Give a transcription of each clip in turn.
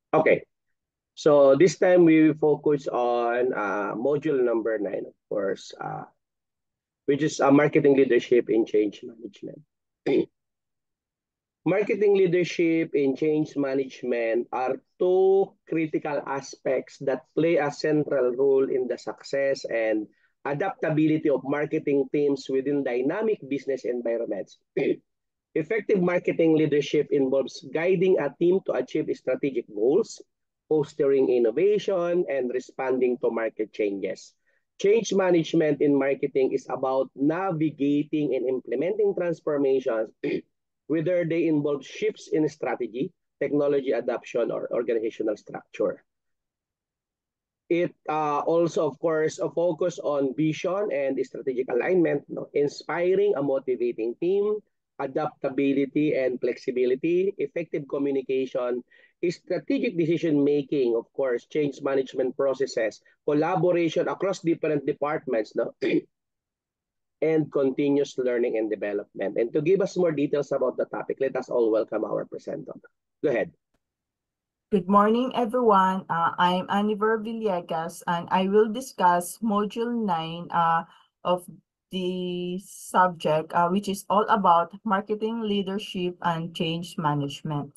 Okay, so this time we will focus on module number 9, of course, which is marketing leadership in change management. Marketing leadership in change management are two critical aspects that play a central role in the success and adaptability of marketing teams within dynamic business environments. Effective marketing leadership involves guiding a team to achieve strategic goals, fostering innovation, and responding to market changes. Change management in marketing is about navigating and implementing transformations, whether they involve shifts in strategy, technology adoption, or organizational structure. It also, of course, a focus on vision and strategic alignment, no? Inspiring a motivating team, adaptability and flexibility, effective communication, strategic decision making, of course, change management processes, collaboration across different departments, no? And continuous learning and development. And to give us more details about the topic, let us all welcome our presenter. Go ahead. Good morning, everyone. I'm Aniver Villegas, and I will discuss Module 9 of the subject, which is all about marketing leadership and change management.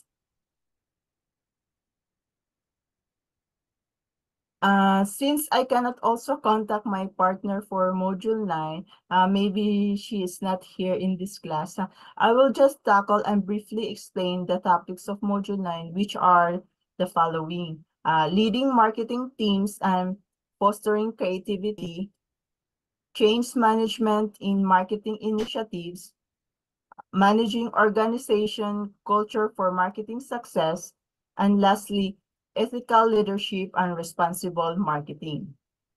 Since I cannot also contact my partner for Module 9, maybe she is not here in this class, I will just tackle and briefly explain the topics of Module 9, which are the following: leading marketing teams and fostering creativity, change management in marketing initiatives, managing organization culture for marketing success, and lastly, ethical leadership and responsible marketing.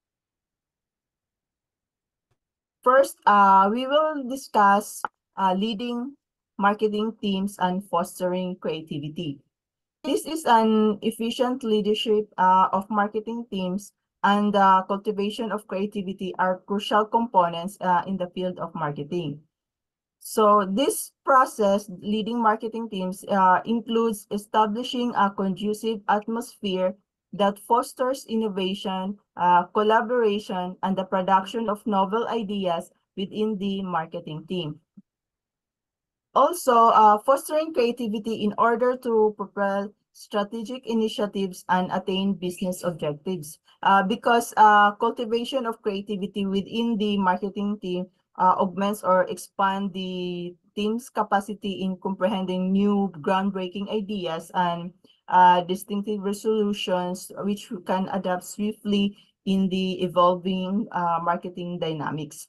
First, we will discuss leading marketing teams and fostering creativity. This is an efficient leadership of marketing teams, and the cultivation of creativity are crucial components in the field of marketing. So this process, leading marketing teams, includes establishing a conducive atmosphere that fosters innovation, collaboration, and the production of novel ideas within the marketing team. Also, fostering creativity in order to propel strategic initiatives and attain business objectives. Because cultivation of creativity within the marketing team augments or expand the team's capacity in comprehending new groundbreaking ideas and distinctive resolutions which can adapt swiftly in the evolving marketing dynamics.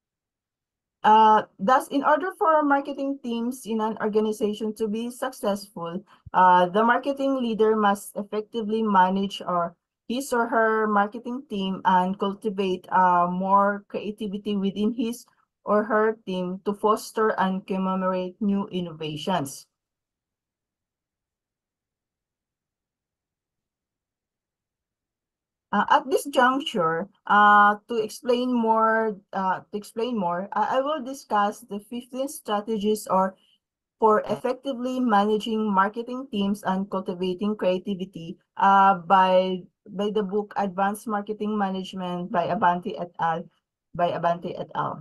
Thus, in order for marketing teams in an organization to be successful, the marketing leader must effectively manage his or her marketing team and cultivate more creativity within his or her team to foster and commemorate new innovations. At this juncture, to explain more, I will discuss the 15 strategies for effectively managing marketing teams and cultivating creativity by the book Advanced Marketing Management by Abante et al.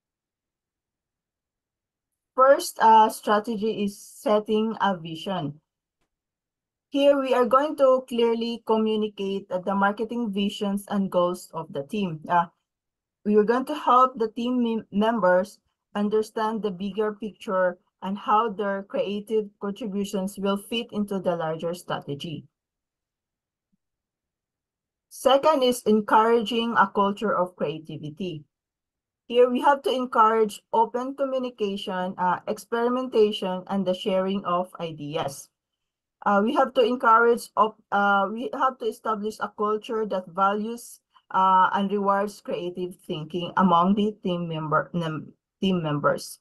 First strategy is setting a vision. Here we are going to clearly communicate the marketing visions and goals of the team. We are going to help the team members understand the bigger picture and how their creative contributions will fit into the larger strategy. Second is encouraging a culture of creativity. Here we have to encourage open communication, experimentation, and the sharing of ideas. We have to establish a culture that values and rewards creative thinking among the team members.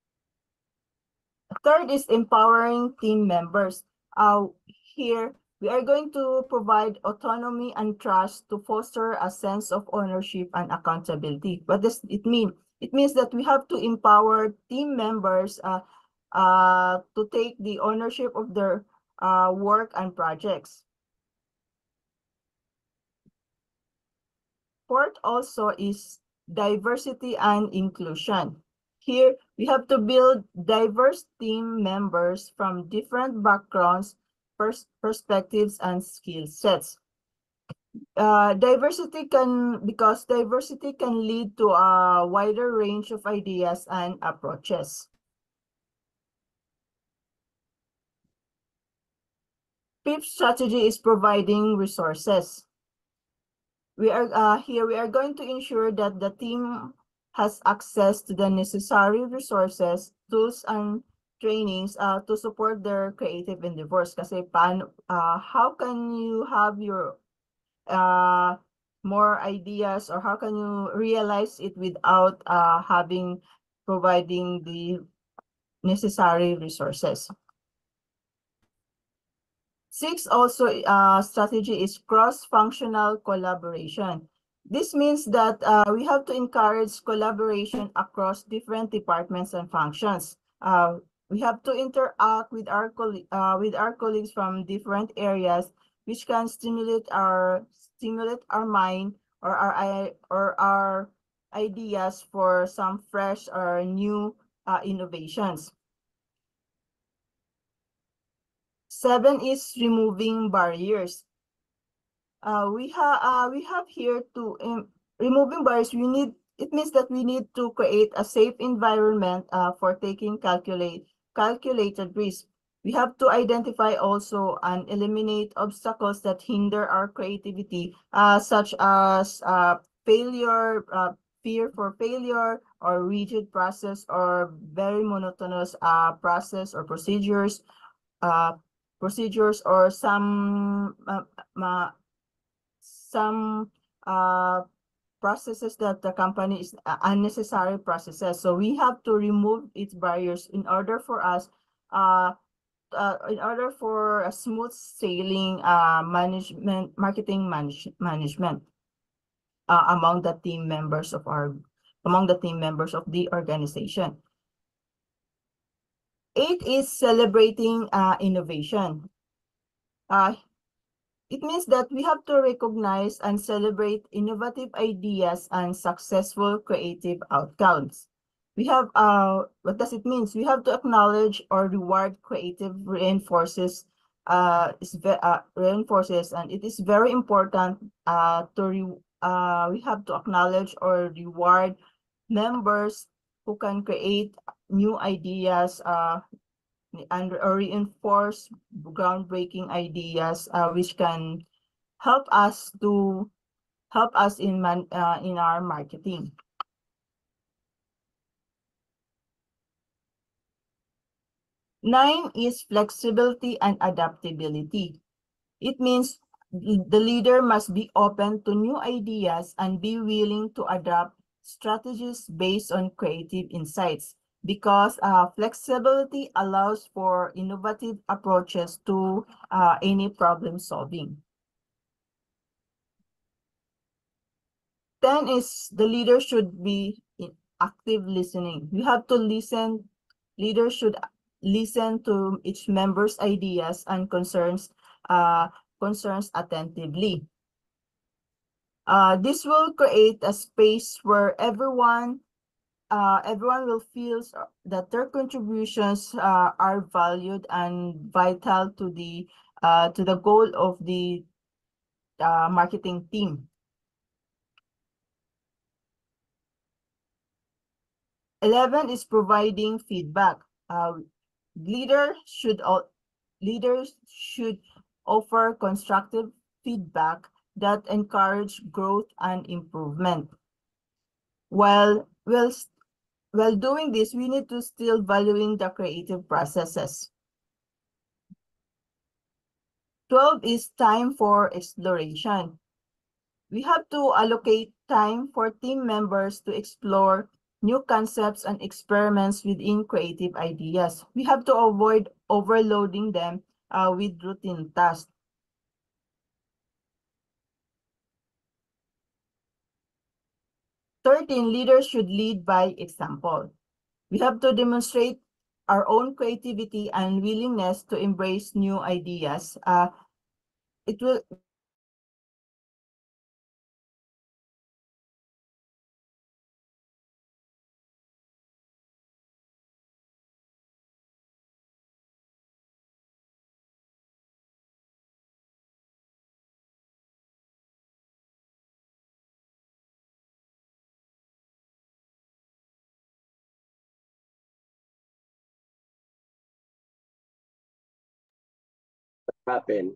Third is empowering team members. Here, we are going to provide autonomy and trust to foster a sense of ownership and accountability. What does it mean? It means that we have to empower team members to take the ownership of their work and projects. fourth also is diversity and inclusion. Here, we have to build diverse team members from different backgrounds, perspectives, and skill sets. Because diversity can lead to a wider range of ideas and approaches. Fifth strategy is providing resources. We are going to ensure that the team has access to the necessary resources, tools, and trainings to support their creative endeavors. Kasi how can you have your more ideas, or how can you realize it without providing the necessary resources? Six also strategy is cross-functional collaboration. This means that we have to encourage collaboration across different departments and functions. We have to interact with our colleagues from different areas, which can stimulate our mind or our ideas for some fresh or new innovations. 7 is removing barriers. We have here to removing barriers. It means that we need to create a safe environment for taking calculated risk. We have to identify also and eliminate obstacles that hinder our creativity, such as failure, fear for failure, or rigid process, or very monotonous process or procedures. Or some processes that the company is unnecessary processes. So we have to remove its barriers in order for us, in order for a smooth sailing marketing management among the team members of the organization. 8 is celebrating innovation. It means that we have to recognize and celebrate innovative ideas and successful creative outcomes. We have what does it mean? We have to acknowledge or reward creative reinforces, and it is very important we have to acknowledge or reward members who can create new ideas or reinforce groundbreaking ideas, which can help us in our marketing. Nine is flexibility and adaptability. It means the leader must be open to new ideas and be willing to adapt strategies based on creative insights, because flexibility allows for innovative approaches to any problem solving. 10 is the leader should be in active listening. You have to listen. Leaders should listen to each member's ideas and concerns attentively. This will create a space where everyone will feel that their contributions are valued and vital to the goal of the marketing team. 11 is providing feedback. Leaders should offer constructive feedback that encourage growth and improvement. While doing this, we need to still valuing the creative processes. 12 is time for exploration. We have to allocate time for team members to explore new concepts and experiments within creative ideas. We have to avoid overloading them with routine tasks. 13, leaders should lead by example. We have to demonstrate our own creativity and willingness to embrace new ideas. happen?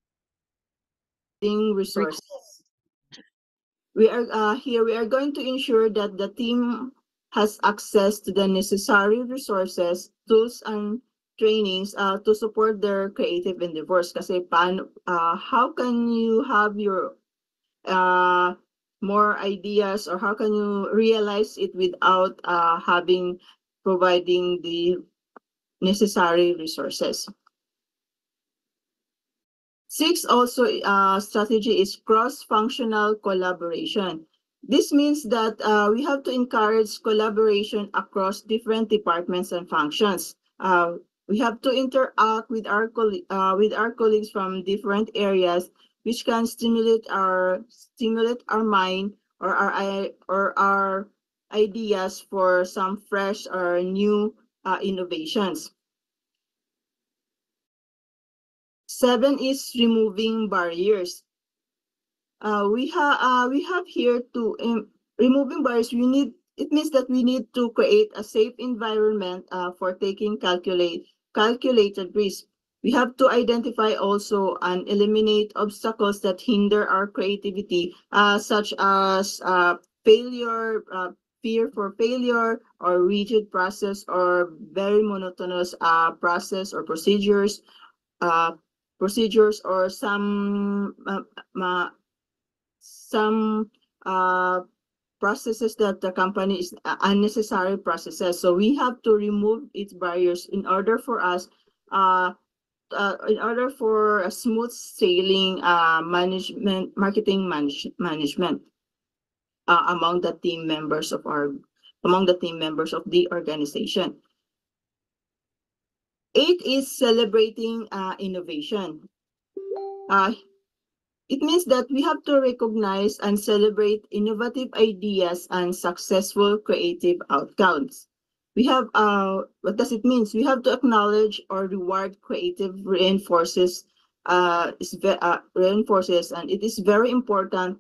Resources. We are going to ensure that the team has access to the necessary resources, tools, and trainings to support their creative endeavors. Kasi how can you have your more ideas, or how can you realize it without providing the necessary resources? 6 also strategy is cross-functional collaboration. This means that we have to encourage collaboration across different departments and functions. We have to interact with our colleagues from different areas, which can stimulate our mind, or our ideas for some fresh or new innovations. 7 is removing barriers. We have here to removing barriers. It means that we need to create a safe environment for taking calculated risk. We have to identify also and eliminate obstacles that hinder our creativity, such as failure, fear for failure, or rigid process, or very monotonous process or uh, or some processes that the company is unnecessary processes. So we have to remove its barriers in order for us in order for a smooth sailing management among the team members of the organization. 8 is celebrating innovation. It means that we have to recognize and celebrate innovative ideas and successful creative outcomes. What does it mean? We have to acknowledge or reward creative reinforces, and it is very important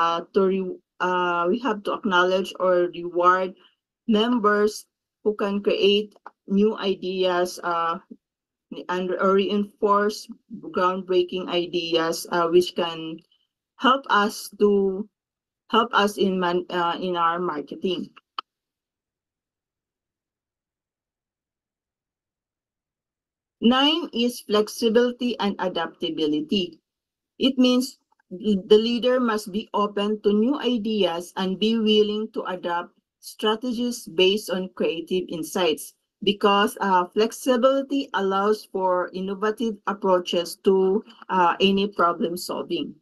we have to acknowledge or reward members who can create new ideas or reinforce groundbreaking ideas, which can help us in our marketing. 9 is flexibility and adaptability. It means the leader must be open to new ideas and be willing to adapt strategies based on creative insights, because flexibility allows for innovative approaches to any problem solving.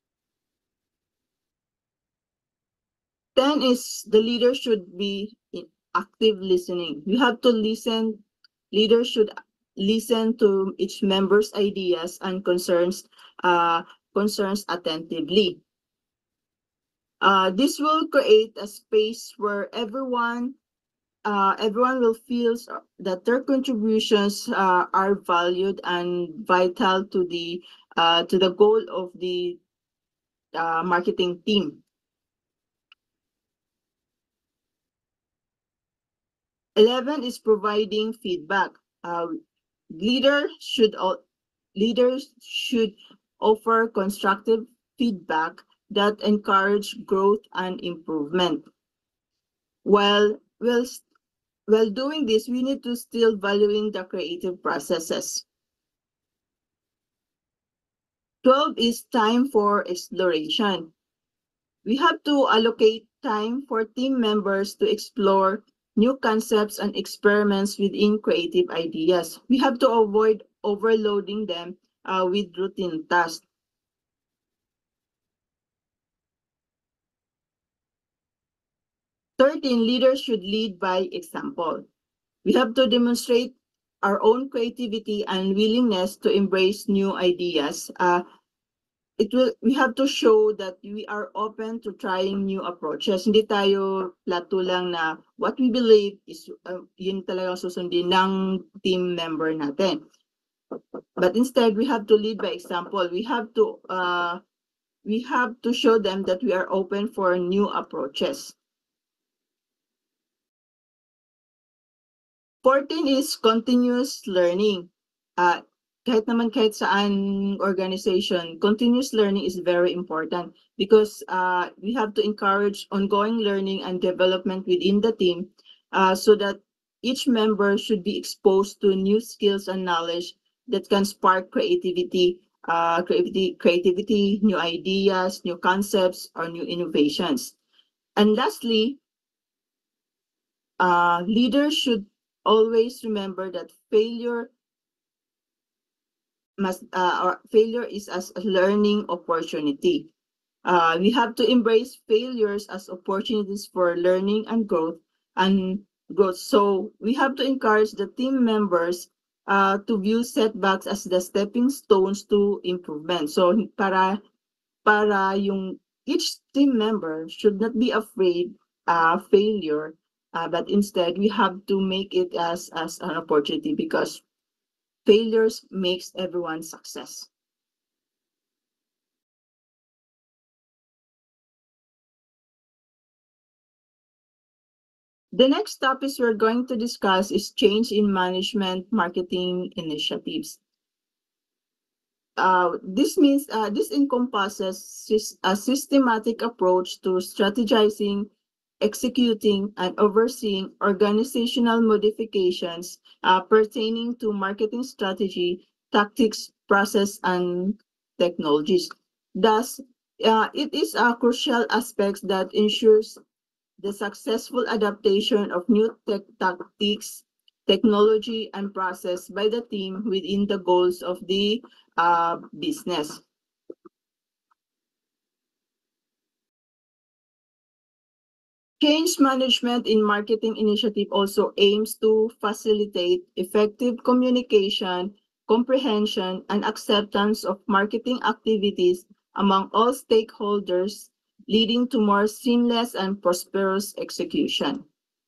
10 is the leader should be in active listening. You have to listen. Leaders should listen to each member's ideas and concerns attentively. This will create a space where everyone will feel that their contributions are valued and vital to the goal of the marketing team. 11 is providing feedback. Leaders should offer constructive feedback that encourage growth and improvement. While doing this, we need to still valuing the creative processes. 12 is time for exploration. We have to allocate time for team members to explore new concepts and experiments within creative ideas. We have to avoid overloading them with routine tasks. 13, leaders should lead by example. We have to demonstrate our own creativity and willingness to embrace new ideas. We have to show that we are open to trying new approaches. Hindi tayo plato lang na what we believe is yun talaga susundin ng team member natin. But instead, we have to lead by example. We have to show them that we are open for new approaches. 14 is continuous learning. kahit saan organization, continuous learning is very important because we have to encourage ongoing learning and development within the team so that each member should be exposed to new skills and knowledge that can spark creativity, new ideas, new concepts, or new innovations. And lastly, leaders should always remember that failure is as a learning opportunity. We have to embrace failures as opportunities for learning and growth. So we have to encourage the team members to view setbacks as the stepping stones to improvement. So para yung each team member should not be afraid failure, but instead we have to make it as an opportunity because failures makes everyone success. The next topic we're going to discuss is change in management marketing initiatives. This encompasses a systematic approach to strategizing, executing, and overseeing organizational modifications pertaining to marketing strategy, tactics, process, and technologies. Thus, it is a crucial aspect that ensures the successful adaptation of new tactics, technology, and process by the team within the goals of the business. Change management in marketing initiative also aims to facilitate effective communication, comprehension, and acceptance of marketing activities among all stakeholders, leading to more seamless and prosperous execution.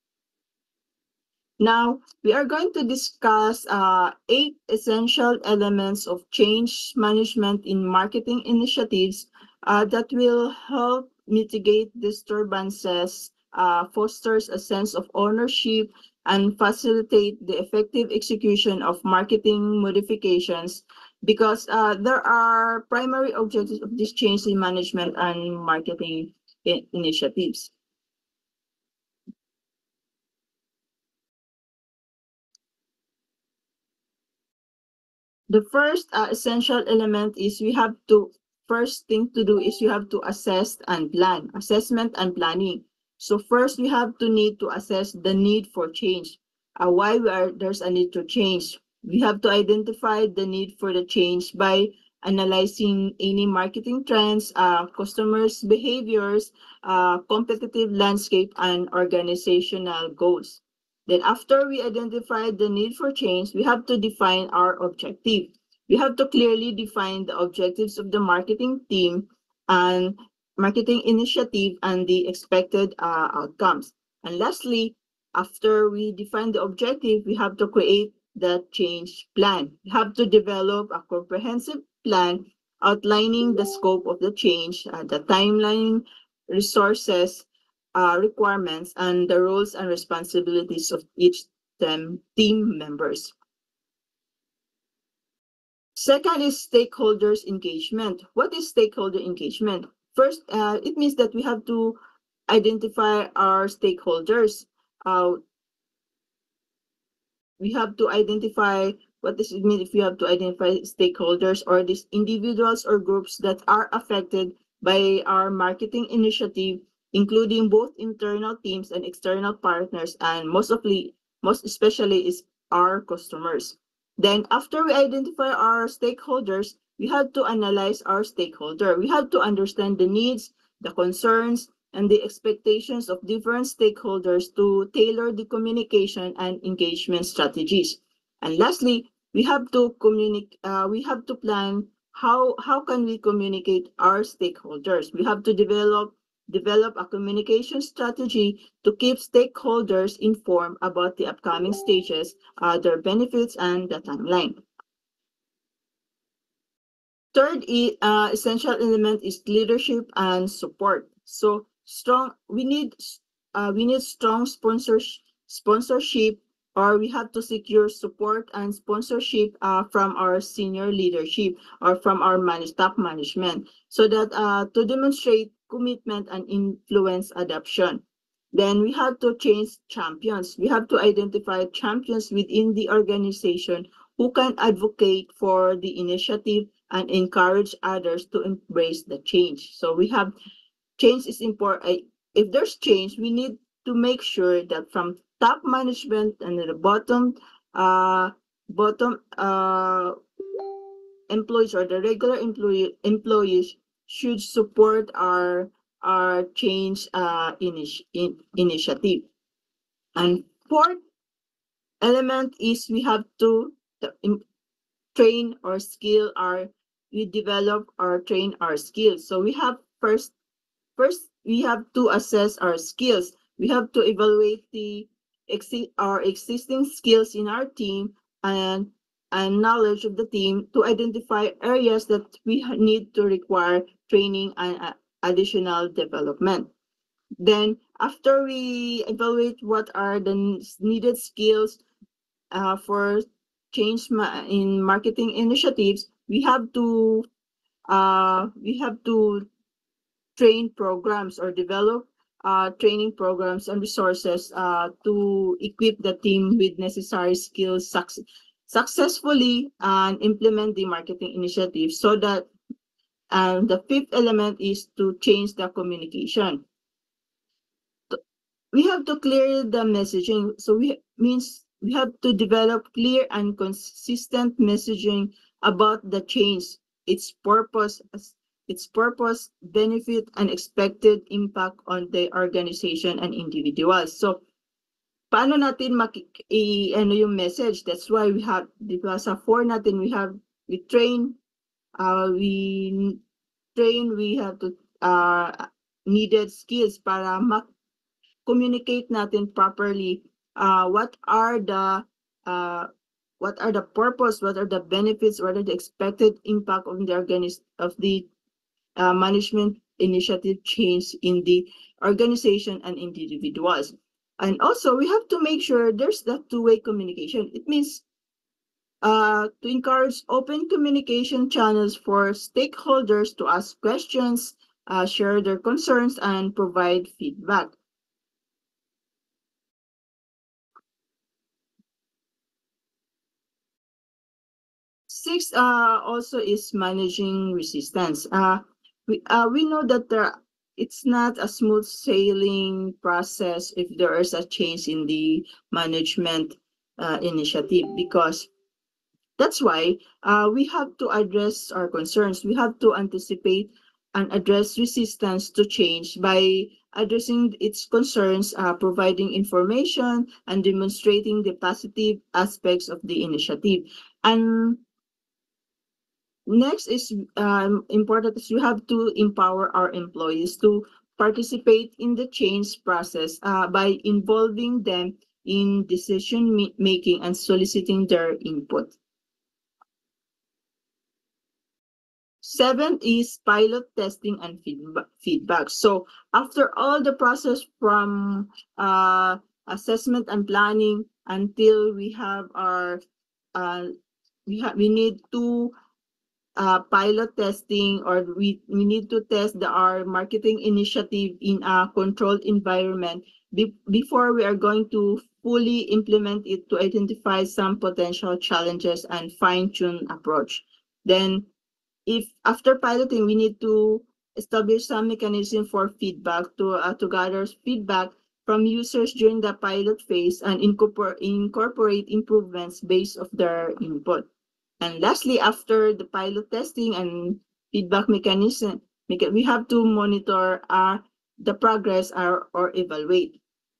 Now, we are going to discuss 8 essential elements of change management in marketing initiatives that will help mitigate disturbances, fosters a sense of ownership, and facilitate the effective execution of marketing modifications because there are primary objectives of this change in management and marketing initiatives. The first essential element is first thing to do is you have to assessment and planning. So first we have to need to assess the need for change. Why there's a need to change. We have to identify the need for the change by analyzing any marketing trends, customers' behaviors, competitive landscape, and organizational goals. Then after we identify the need for change, we have to define our objective. We have to clearly define the objectives of the marketing team and marketing initiative and the expected outcomes. And lastly, after we define the objective, we have to create the change plan. We have to develop a comprehensive plan outlining the scope of the change, the timeline, resources, requirements, and the roles and responsibilities of each team members. Second is stakeholders engagement. What is stakeholder engagement? First, it means that we have to identify our stakeholders. We have to identify what does it mean if you have to identify stakeholders or these individuals or groups that are affected by our marketing initiative, including both internal teams and external partners, and most especially is our customers. Then after we identify our stakeholders, we have to analyze our stakeholder. We have to understand the needs, the concerns, and the expectations of different stakeholders to tailor the communication and engagement strategies. And lastly, we have to plan how can we communicate our stakeholders. We have to develop a communication strategy to keep stakeholders informed about the upcoming stages, their benefits, and the timeline. Third essential element is leadership and support. So we need strong sponsorship or we have to secure support and sponsorship from our senior leadership or from our top management, so that to demonstrate commitment and influence adoption. Then we have to change champions. We have to identify champions within the organization who can advocate for the initiative and encourage others to embrace the change. So we have change is important. If there's change, we need to make sure that from top management and the bottom employees or the regular employees should support our change initiative. And fourth element is we have to train or skill our we develop or train our skills. So we have first we have to assess our skills. We have to evaluate our existing skills in our team and knowledge of the team to identify areas that we need to require training and additional development. Then after we evaluate what are the needed skills for change in marketing initiatives, we have to train programs or develop training programs and resources to equip the team with necessary skills successfully and implement the marketing initiative. So that the fifth element is to change the communication. We have to clear the messaging. So we have to develop clear and consistent messaging about the change, its purpose, benefit, and expected impact on the organization and individuals. So, paano natin ano yung message? That's why we have, diba, sa 4 natin, we train, we have to needed skills para communicate natin properly what are the purpose, what are the benefits, what are the expected impact of the management initiative change in the organization and individuals. And also, we have to make sure there's that two-way communication. It means to encourage open communication channels for stakeholders to ask questions, share their concerns, and provide feedback. Six also is managing resistance. We know that it's not a smooth sailing process if there is a change in the management initiative, because that's why we have to address our concerns. We have to anticipate and address resistance to change by addressing its concerns, providing information, and demonstrating the positive aspects of the initiative. And next is important is we have to empower our employees to participate in the change process by involving them in decision making and soliciting their input. 7 is pilot testing and feedback. So after all the process from assessment and planning until we have our we need to pilot testing, or we need to test our marketing initiative in a controlled environment before we are going to fully implement it to identify some potential challenges and fine-tune approach. Then if after piloting, we need to establish some mechanism for feedback to gather feedback from users during the pilot phase and incorporate improvements based of their input. And lastly, after the pilot testing and feedback mechanism, we have to monitor the progress or evaluate.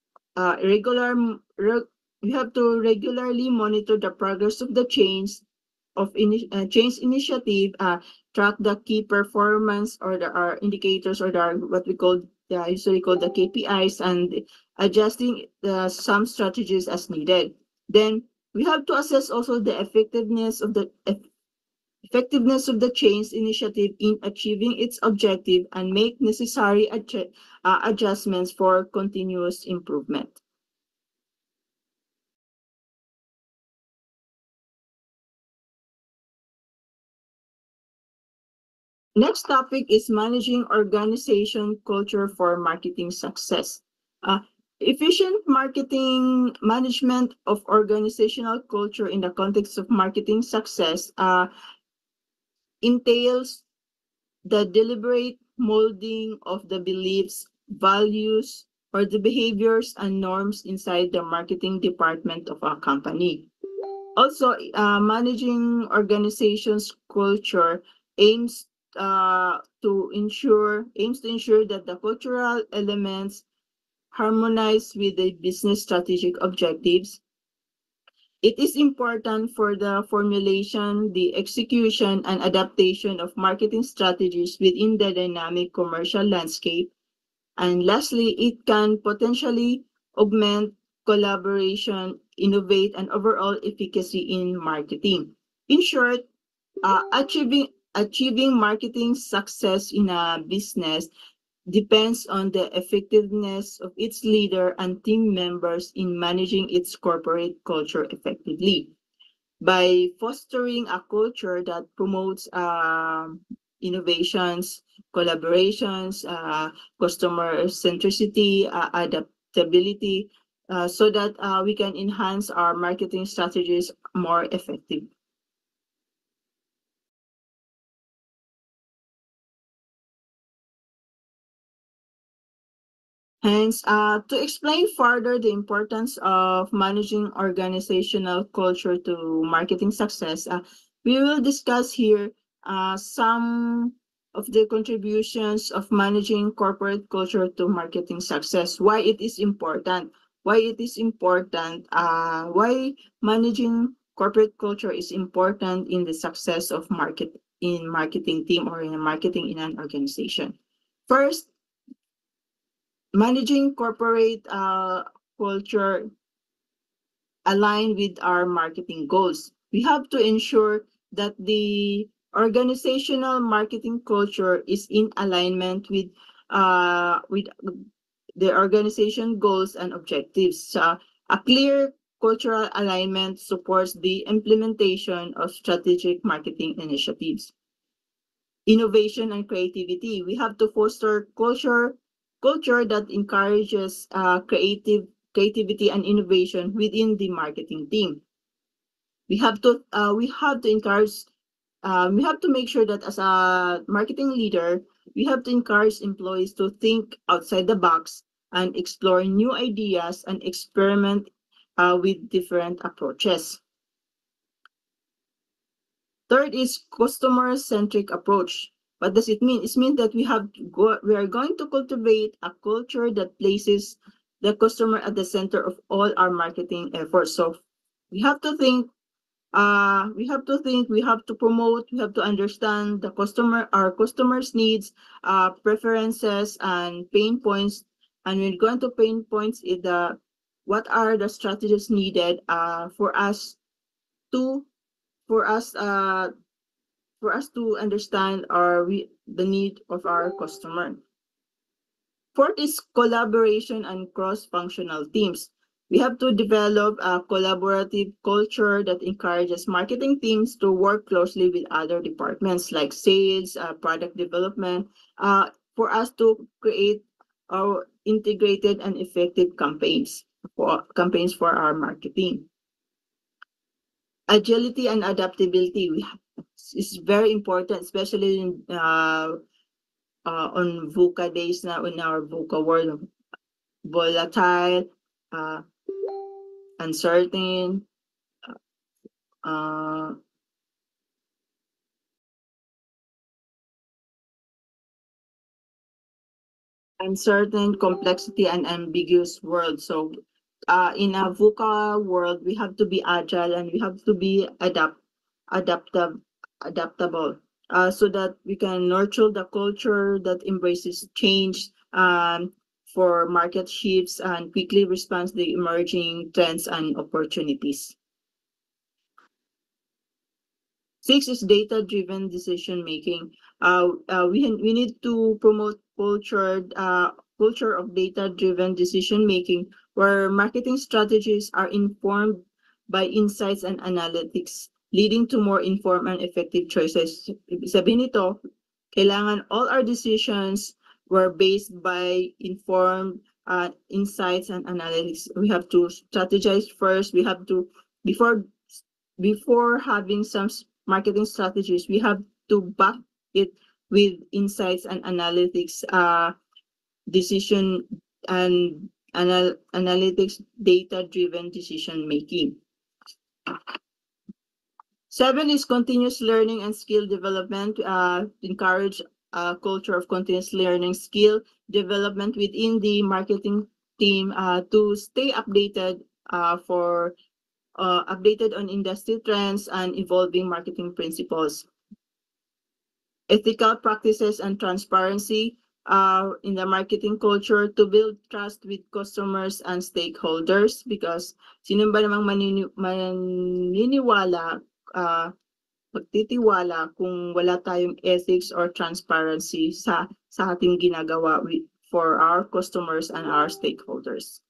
We have to regularly monitor the progress of the change change initiative, track the key performance or our indicators or what we call usually called the KPIs, and adjusting some strategies as needed. Then we have to assess also the effectiveness of the change initiative in achieving its objective and make necessary adjustments for continuous improvement. Next topic is managing organization culture for marketing success. Efficient marketing management of organizational culture in the context of marketing success entails the deliberate molding of the beliefs, values, or the behaviors and norms inside the marketing department of a company. Also, managing organizations' culture aims to ensure that the cultural elements harmonize with the business strategic objectives. It is important for the formulation, the execution, and adaptation of marketing strategies within the dynamic commercial landscape. And lastly, it can potentially augment collaboration, innovate, and overall efficacy in marketing. In short, achieving marketing success in a business depends on the effectiveness of its leader and team members in managing its corporate culture effectively. By fostering a culture that promotes innovations, collaborations, customer centricity, adaptability, so that we can enhance our marketing strategies more effective. Hence, to explain further the importance of managing organizational culture to marketing success, we will discuss here some of the contributions of managing corporate culture to marketing success, why it is important, why managing corporate culture is important in the success of marketing team or in marketing in an organization. First, managing corporate culture align with our marketing goals. We have to ensure that the organizational marketing culture is in alignment with the organization goals and objectives. A clear cultural alignment supports the implementation of strategic marketing initiatives. Innovation and creativity. We have to foster culture that encourages creativity and innovation within the marketing team. We have to encourage. We have to make sure that as a marketing leader, we have to encourage employees to think outside the box and explore new ideas and experiment with different approaches. Third is customer-centric approach. What does it mean? It means that we are going to cultivate a culture that places the customer at the center of all our marketing efforts. So we have to think, we have to promote, we have to understand our customers' needs, preferences, and pain points. And we're going to pain points is what are the strategies needed for us to understand the need of our customer. Fourth is collaboration and cross-functional teams. We have to develop a collaborative culture that encourages marketing teams to work closely with other departments like sales, product development, for us to create our integrated and effective campaigns for our marketing. Agility and adaptability is very important, especially on VUCA days now, in our VUCA world, volatile, uncertain, complexity, and ambiguous world. So in a VUCA world, we have to be agile and we have to be adaptable, so that we can nurture the culture that embraces change for market shifts and quickly responds to the emerging trends and opportunities. Six is data-driven decision making. We need to promote culture of data-driven decision making, where marketing strategies are informed by insights and analytics, leading to more informed and effective choices. Sabihin nito, Kailangan all our decisions were based by informed insights and analytics. We have to strategize first. We have to, before having some marketing strategies, we have to back it with insights and analytics, decision and analytics, data-driven decision making. 7 is continuous learning and skill development. Encourage a culture of continuous learning, skill development within the marketing team to stay updated updated on industry trends and evolving marketing principles. Ethical practices and transparency in the marketing culture to build trust with customers and stakeholders, because sino ba namang maniniwala, magtitiwala kung wala tayong ethics or transparency sa ating ginagawa for our customers and our stakeholders.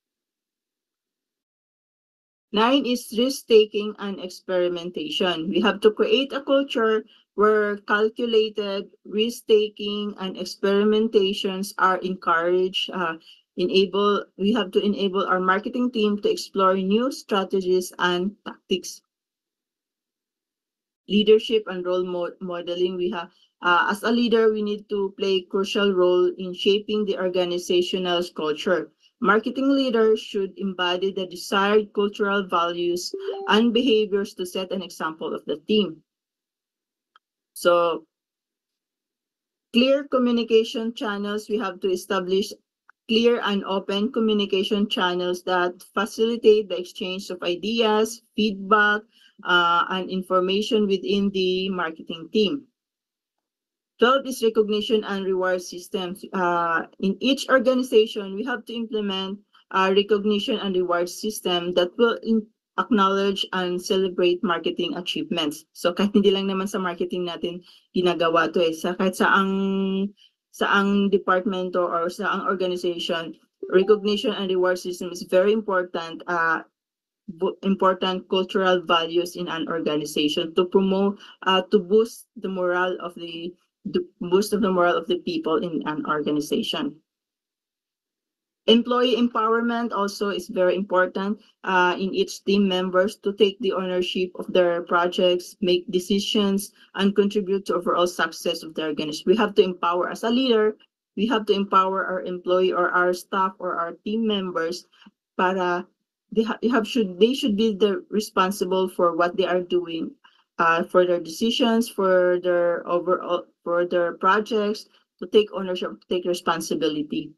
9 is risk-taking and experimentation. We have to create a culture where calculated risk-taking and experimentations are encouraged. We have to enable our marketing team to explore new strategies and tactics. Leadership and role modeling. We have, as a leader, we need to play a crucial role in shaping the organizational culture. Marketing leaders should embody the desired cultural values and behaviors to set an example of the team. So, clear communication channels. We have to establish clear and open communication channels that facilitate the exchange of ideas, feedback, and information within the marketing team. 12 is recognition and reward systems. In each organization, we have to implement a recognition and reward system that will acknowledge and celebrate marketing achievements. So kahit hindi lang naman sa marketing natin ginagawa to kahit saang departmento or saang organization, recognition and reward system is very important. Important cultural values in an organization to promote, to boost the morale of the people in an organization. Employee empowerment also is very important in each team members to take the ownership of their projects, make decisions, and contribute to overall success of the organization. We have to empower, as a leader, we have to empower our employee or our staff or our team members para they should be responsible for what they are doing, for their decisions, for their projects, to take ownership, to take responsibility.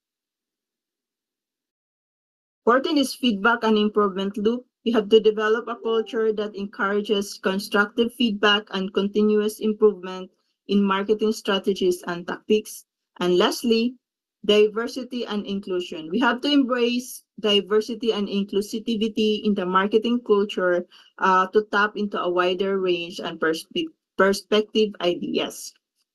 14 is feedback and improvement loop. We have to develop a culture that encourages constructive feedback and continuous improvement in marketing strategies and tactics. And lastly, diversity and inclusion. We have to embrace diversity and inclusivity in the marketing culture to tap into a wider range and perspective ideas.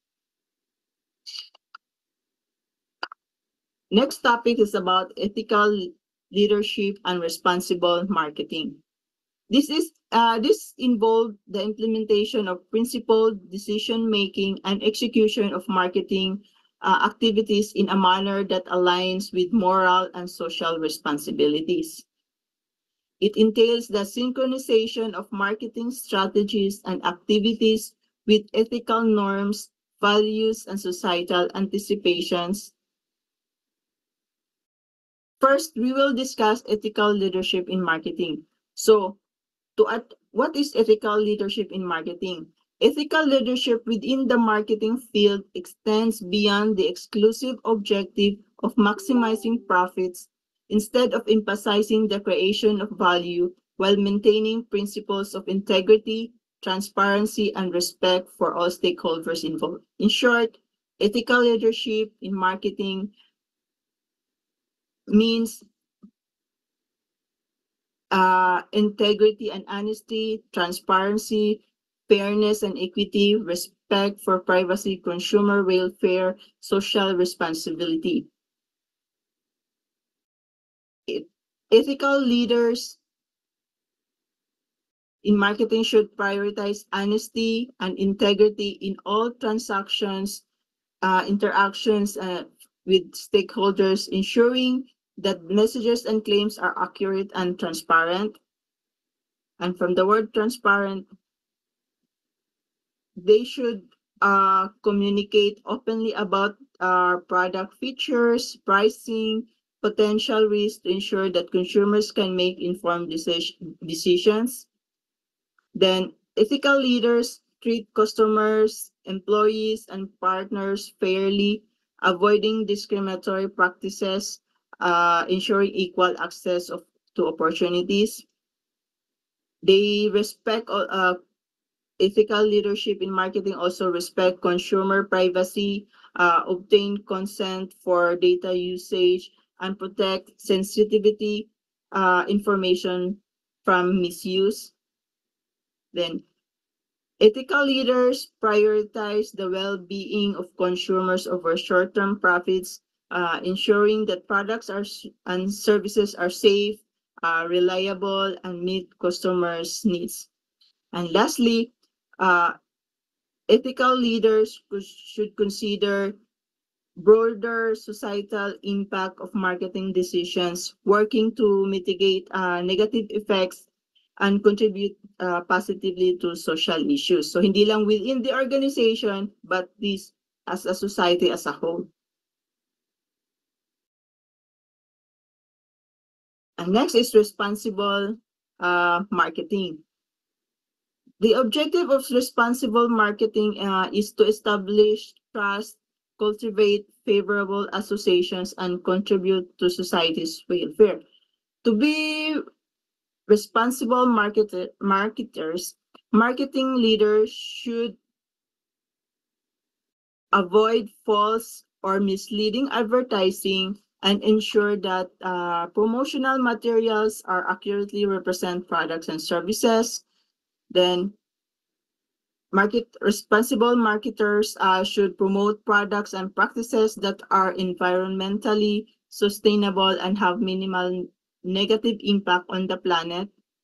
Next topic is about ethical leadership and responsible marketing. This involved the implementation of principled decision-making and execution of marketing activities in a manner that aligns with moral and social responsibilities. It entails the synchronization of marketing strategies and activities with ethical norms, values, and societal anticipations. First, we will discuss ethical leadership in marketing. So, what is ethical leadership in marketing? Ethical leadership within the marketing field extends beyond the exclusive objective of maximizing profits, instead of emphasizing the creation of value while maintaining principles of integrity, transparency, and respect for all stakeholders involved. In short, ethical leadership in marketing means integrity and honesty, transparency, fairness and equity, respect for privacy, consumer welfare, social responsibility. Ethical leaders in marketing should prioritize honesty and integrity in all transactions, interactions with stakeholders, ensuring that messages and claims are accurate and transparent. And from the word transparent, they should communicate openly about product features, pricing, potential risks to ensure that consumers can make informed decisions. Then ethical leaders treat customers, employees, and partners fairly, avoiding discriminatory practices, ensuring equal access to opportunities. They respect ethical leadership in marketing, also respect consumer privacy, obtain consent for data usage, and protect sensitivity information from misuse. Then ethical leaders prioritize the well-being of consumers over short-term profits, ensuring that products and services are safe, reliable, and meet customers' needs. And lastly, uh, ethical leaders should consider broader societal impact of marketing decisions, working to mitigate negative effects and contribute positively to social issues. So hindi lang within the organization, but this as a society as a whole. And next is responsible marketing. The objective of responsible marketing is to establish trust, cultivate favorable associations, and contribute to society's welfare. To be responsible marketers, marketing leaders should avoid false or misleading advertising and ensure that promotional materials are accurately represent products and services. Then responsible marketers should promote products and practices that are environmentally sustainable and have minimal negative impact on the planet.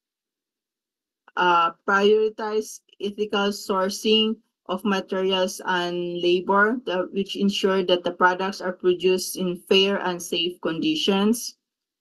Prioritize ethical sourcing of materials and labor, which ensure that the products are produced in fair and safe conditions.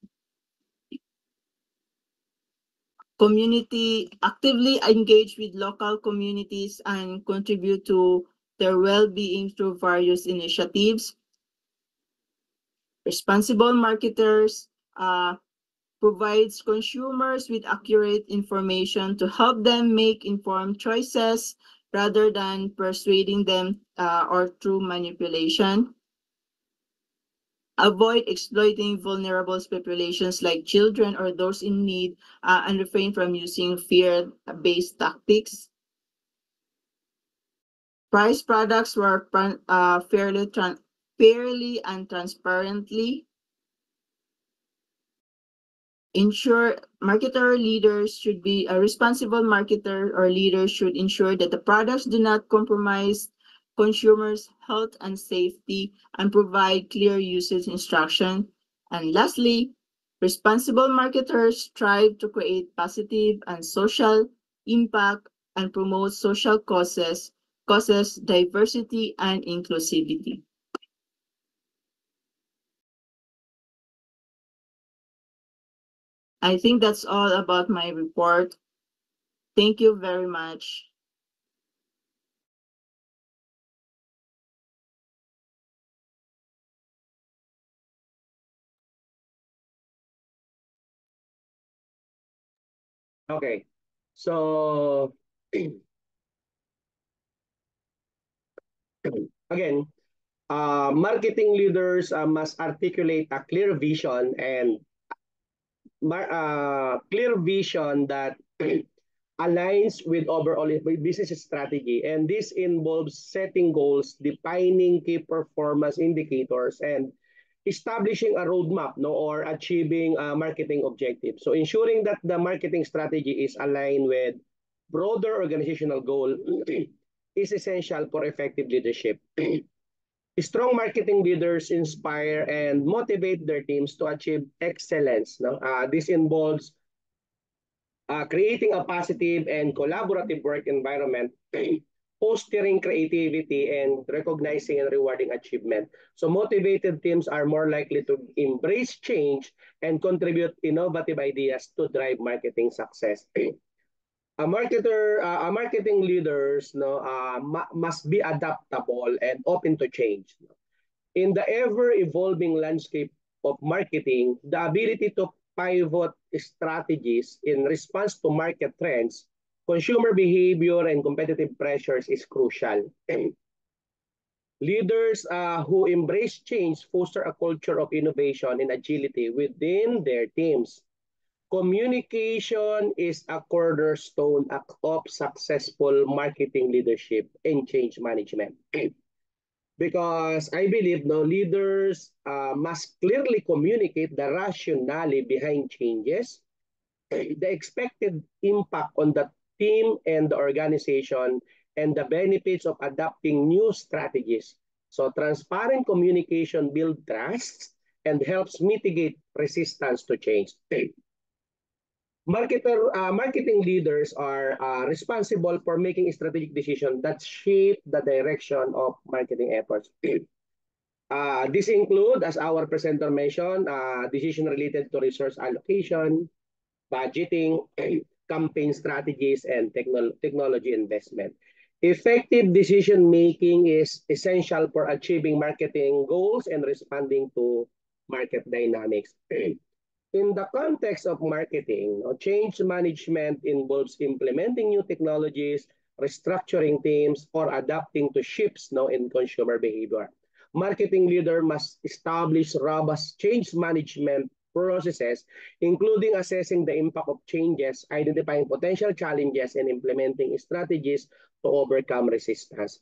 Community actively engage with local communities and contribute to their well-being through various initiatives. Responsible marketers provides consumers with accurate information to help them make informed choices rather than persuading them or through manipulation. Avoid exploiting vulnerable populations like children or those in need, and refrain from using fear-based tactics. Price products were fairly and transparently. Ensure marketer leaders should be a responsible marketer or leaders should ensure that the products do not compromise consumers' health and safety and provide clear usage instruction. And lastly, responsible marketers strive to create positive and social impact and promote social causes, diversity, and inclusivity. I think that's all about my report. Thank you very much. Okay. So again, marketing leaders must articulate a clear vision and clear vision that aligns with overall business strategy. And this involves setting goals, defining key performance indicators, and establishing a roadmap, no, or achieving marketing objectives. So ensuring that the marketing strategy is aligned with broader organizational goal is essential for effective leadership. Strong marketing leaders inspire and motivate their teams to achieve excellence. No? This involves creating a positive and collaborative work environment, fostering creativity and recognizing and rewarding achievement. So motivated teams are more likely to embrace change and contribute innovative ideas to drive marketing success. A marketing leaders must be adaptable and open to change. In the ever-evolving landscape of marketing, the ability to pivot strategies in response to market trends, consumer behavior, and competitive pressures is crucial. Leaders who embrace change foster a culture of innovation and agility within their teams. Communication is a cornerstone of successful marketing leadership and change management. Because I believe leaders must clearly communicate the rationale behind changes, the expected impact on the team and the organization, and the benefits of adopting new strategies. So transparent communication builds trust and helps mitigate resistance to change. Marketing leaders are responsible for making strategic decisions that shape the direction of marketing efforts. This include, as our presenter mentioned, decision related to resource allocation, budgeting, campaign strategies, and technology investment. Effective decision making is essential for achieving marketing goals and responding to market dynamics. In the context of marketing, change management involves implementing new technologies, restructuring teams, or adapting to shifts in consumer behavior. Marketing leader must establish robust change management processes, including assessing the impact of changes, identifying potential challenges, and implementing strategies to overcome resistance.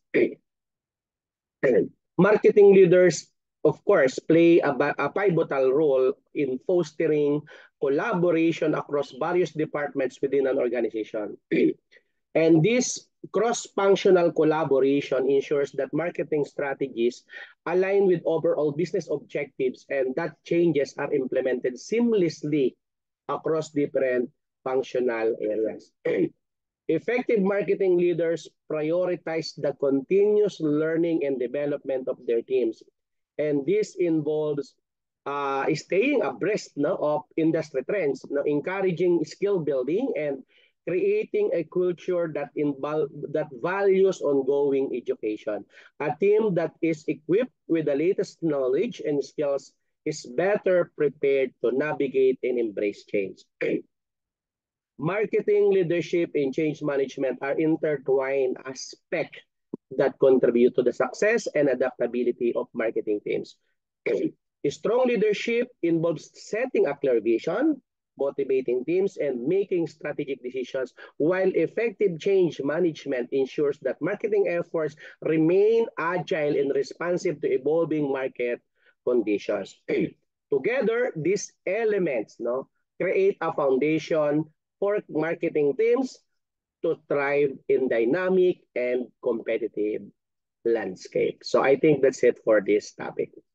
Marketing leaders, of course, play a pivotal role in fostering collaboration across various departments within an organization. And this cross-functional collaboration ensures that marketing strategies align with overall business objectives and that changes are implemented seamlessly across different functional areas. Effective marketing leaders prioritize the continuous learning and development of their teams. And this involves staying abreast of industry trends, encouraging skill building, and creating a culture that values ongoing education. A team that is equipped with the latest knowledge and skills is better prepared to navigate and embrace change. Marketing, leadership, and change management are intertwined aspects that contribute to the success and adaptability of marketing teams. Strong leadership involves setting a clear vision, motivating teams, and making strategic decisions, while effective change management ensures that marketing efforts remain agile and responsive to evolving market conditions. Together, these elements create a foundation for marketing teams to thrive in dynamic and competitive landscape. So I think that's it for this topic.